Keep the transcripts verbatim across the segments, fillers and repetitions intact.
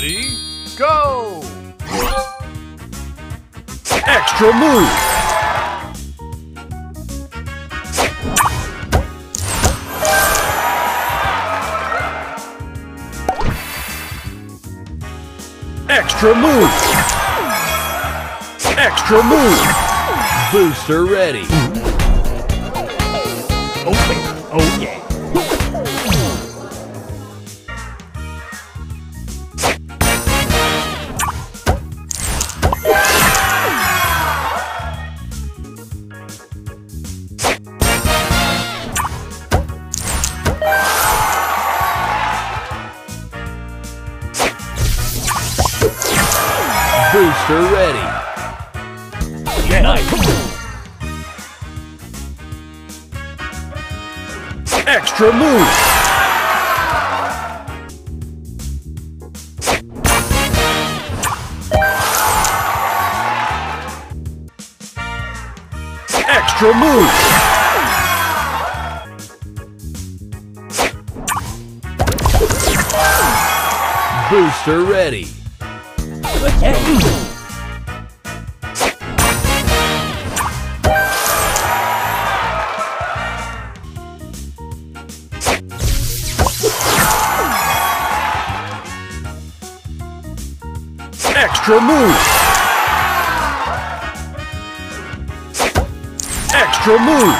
Ready, go! Extra move! Extra move! Extra move! Booster ready! Oh, oh yeah! Booster ready! Nice! Extra move! Extra move! Booster ready! Extra move! Extra move!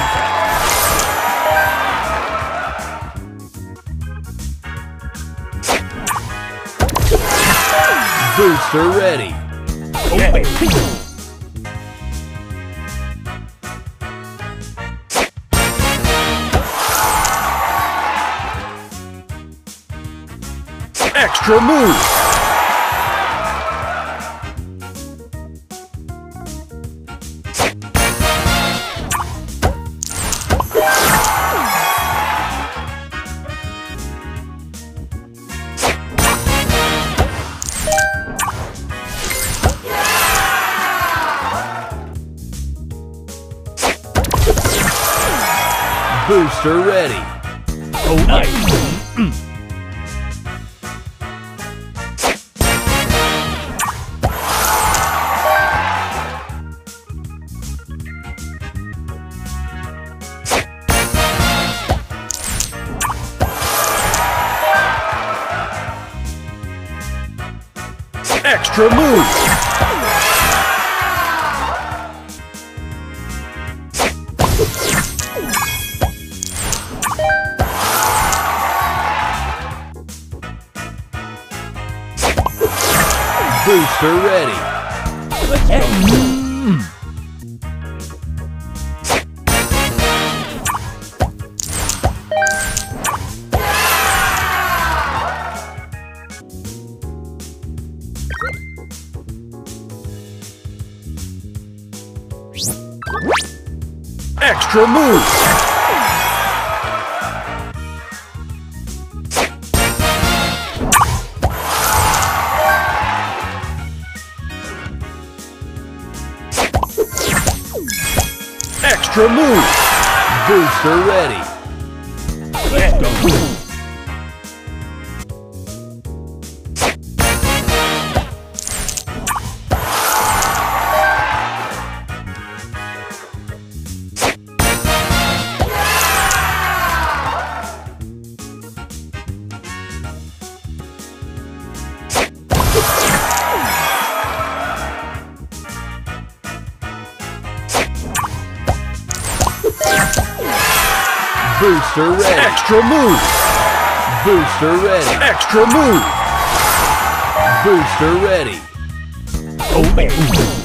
Booster ready! Yeah. Extra move! Booster ready! Oh, nice! Extra move! Booster ready! Let's go! Mm. Extra move! Extra move! Booster ready! Let's go! Booster ready! Extra move! Booster ready! Extra move! Booster ready! Oh, man!